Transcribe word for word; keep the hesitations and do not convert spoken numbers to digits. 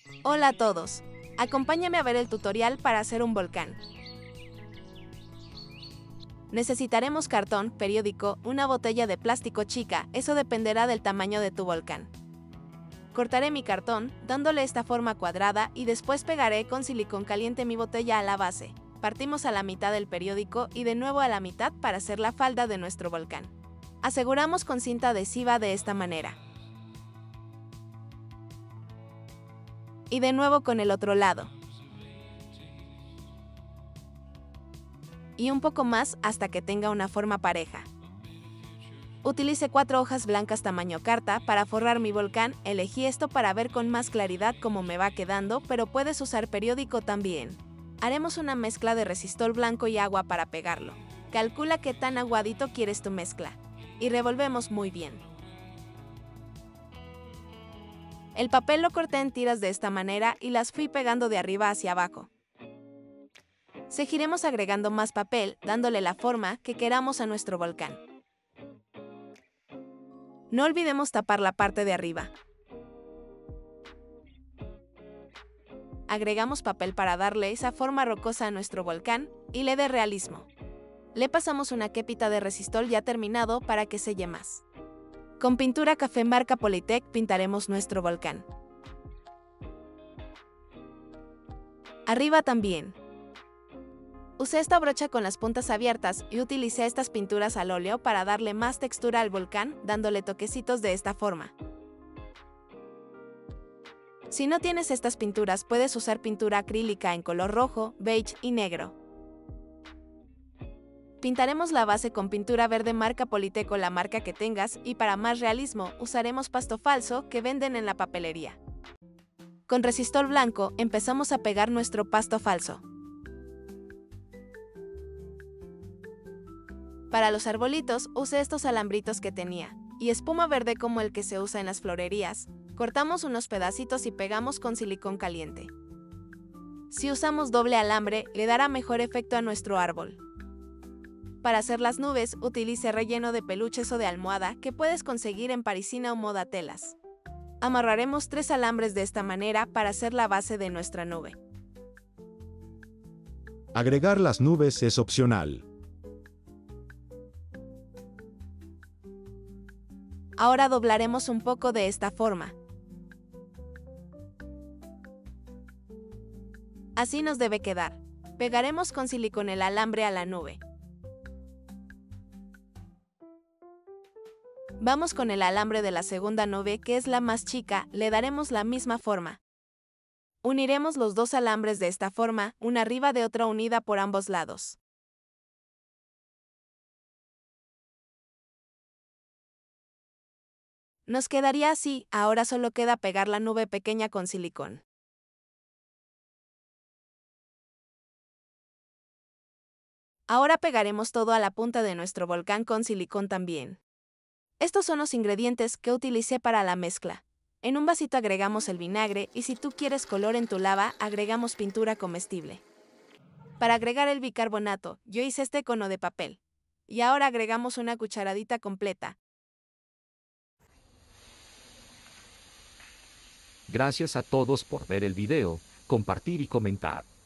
Hola a todos. Acompáñame a ver el tutorial para hacer un volcán. Necesitaremos cartón, periódico, una botella de plástico chica, eso dependerá del tamaño de tu volcán. Cortaré mi cartón, dándole esta forma cuadrada y después pegaré con silicón caliente mi botella a la base. Partimos a la mitad del periódico y de nuevo a la mitad para hacer la falda de nuestro volcán. Aseguramos con cinta adhesiva de esta manera. Y de nuevo con el otro lado. Y un poco más hasta que tenga una forma pareja. Utilicé cuatro hojas blancas tamaño carta para forrar mi volcán. Elegí esto para ver con más claridad cómo me va quedando, pero puedes usar periódico también. Haremos una mezcla de resistol blanco y agua para pegarlo. Calcula qué tan aguadito quieres tu mezcla. Y revolvemos muy bien. El papel lo corté en tiras de esta manera y las fui pegando de arriba hacia abajo. Seguiremos agregando más papel, dándole la forma que queramos a nuestro volcán. No olvidemos tapar la parte de arriba. Agregamos papel para darle esa forma rocosa a nuestro volcán y le dé realismo. Le pasamos una quepita de resistol ya terminado para que selle más. Con pintura café marca Polytech pintaremos nuestro volcán. Arriba también. Usé esta brocha con las puntas abiertas y utilicé estas pinturas al óleo para darle más textura al volcán, dándole toquecitos de esta forma. Si no tienes estas pinturas, puedes usar pintura acrílica en color rojo, beige y negro. Pintaremos la base con pintura verde marca Polytech o la marca que tengas, y para más realismo usaremos pasto falso que venden en la papelería. Con resistol blanco empezamos a pegar nuestro pasto falso. Para los arbolitos usé estos alambritos que tenía, y espuma verde como el que se usa en las florerías. Cortamos unos pedacitos y pegamos con silicón caliente. Si usamos doble alambre, le dará mejor efecto a nuestro árbol. Para hacer las nubes, utilice relleno de peluches o de almohada que puedes conseguir en Parisina o Moda Telas. Amarraremos tres alambres de esta manera para hacer la base de nuestra nube. Agregar las nubes es opcional. Ahora doblaremos un poco de esta forma. Así nos debe quedar. Pegaremos con silicón el alambre a la nube. Vamos con el alambre de la segunda nube, que es la más chica, le daremos la misma forma. Uniremos los dos alambres de esta forma, una arriba de otra unida por ambos lados. Nos quedaría así, ahora solo queda pegar la nube pequeña con silicón. Ahora pegaremos todo a la punta de nuestro volcán con silicón también. Estos son los ingredientes que utilicé para la mezcla. En un vasito agregamos el vinagre y si tú quieres color en tu lava, agregamos pintura comestible. Para agregar el bicarbonato, yo hice este cono de papel. Y ahora agregamos una cucharadita completa. Gracias a todos por ver el video, compartir y comentar.